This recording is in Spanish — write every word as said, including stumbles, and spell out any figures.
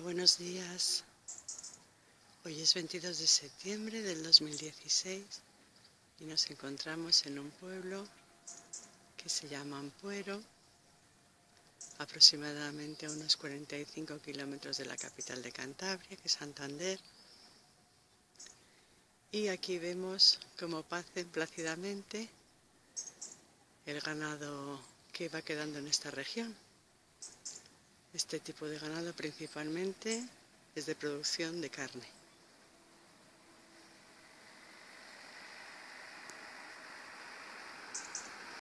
buenos días. Hoy es veintidós de septiembre del dos mil dieciséis y nos encontramos en un pueblo que se llama Ampuero, aproximadamente a unos cuarenta y cinco kilómetros de la capital de Cantabria, que es Santander. Y aquí vemos cómo pacen plácidamente el ganado que va quedando en esta región. Este tipo de ganado principalmente es de producción de carne.